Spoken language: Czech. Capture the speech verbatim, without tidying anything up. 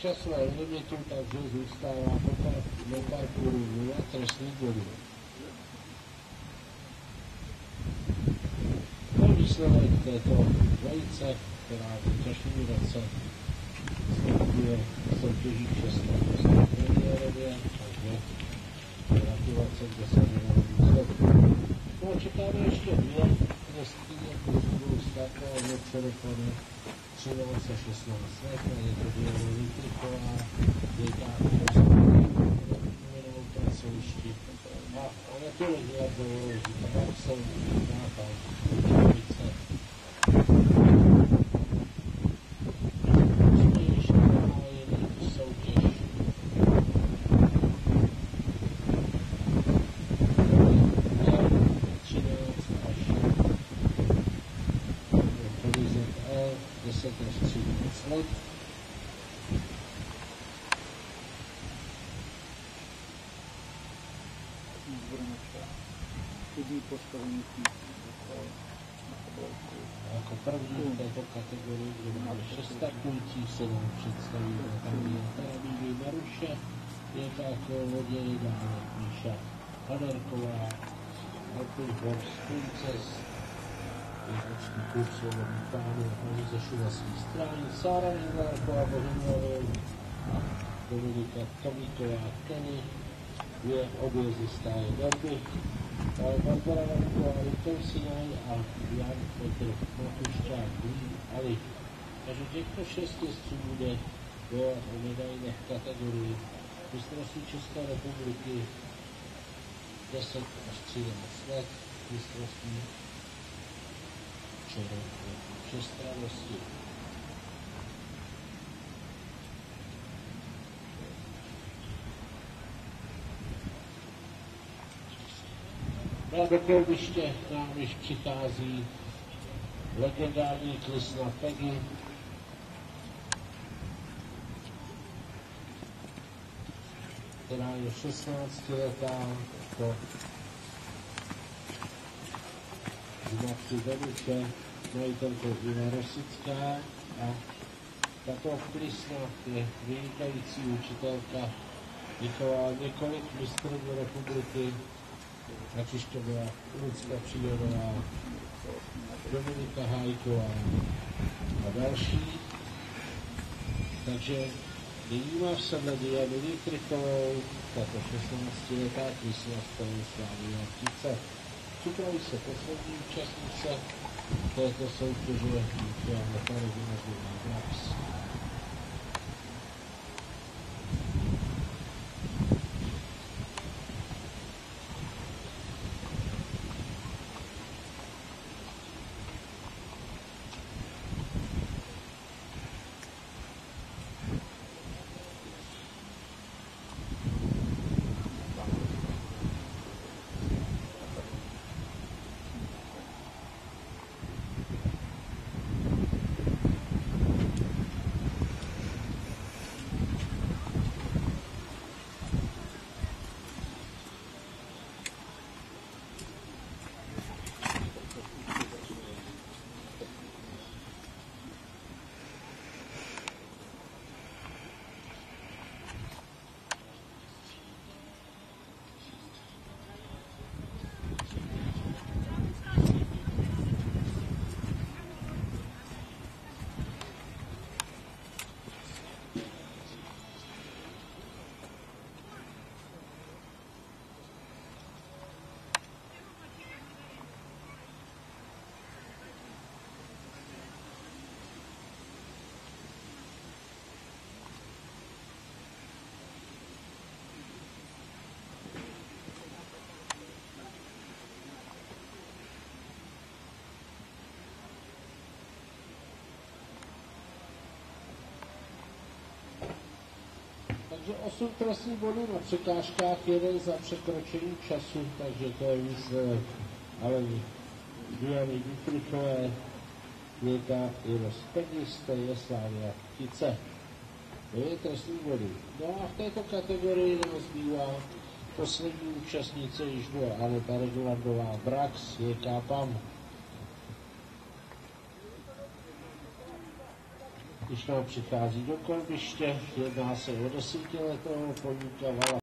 časové limitu, takže zůstává do parkouru nula trestných bodů. To je výsledek této dvojice, která v letošním roce sleduje soutěží v České premiérově, takže gratulace k dosaženému výsledku. No a čekáme ještě dvě trestní, které budou startovat od telefonu třináct a šestnáct let, a je to Diana Litriková, Děkářová, pracovišti a Anatoly Hladovou, Marcel Nápal, Čovice. Ještě zahájený soutěž. třináct až deset až třináct let. Postavení jako první v této kategorii, kde máme šest startujících, sedm představí Natalie Tarabídy Maruše, Jirka Loděj, dále Míša Haderková, Alpin Horst Princess, jednočný klub Svobodný pánů, oni ze šumavských strán, Sára Ningárková, Bohumilou a Dominika Tomíková Kenny, dvě objezdy stáje derby, Barbara Vanková, Viktor Sinaj a Jan Petr Matuščák, Ali. Takže těchto šest jezdců bude bojovat o medailích kategorii mistrovství České republiky deset až třináct let, mistrovství všestrannosti. A do kolbiště nám již přichází legendární klisna Peggy, která je šestnáctiletá po matky Venuše, majitelkou Ina Rosická, a tato klisna je vynikající učitelka, vychovala několik mistrů republiky, ať už to byla Lucka Přírodová, Dominika Hájková a další. Takže nyní má v sedle Dianu Litrikovou, tato šestnáctiletá klisna z Stanislávy Jartice. Připraví se poslední účastnice této soutěže, Jana Karožina Brax. Takže osm trestních bodů na překážkách, jeden za překročení času, takže to je výsledek. Ale Diany Litrichové, Věka Iros Pegiste, je Slávia Tice. To je trestní bodů. No a v této kategorii nám zbývá poslední účastnice, již byla Aneta Regulardová Brax, je K. P A M. Když nám přichází do kolbiště, jedná se o desetiletého koníka Vala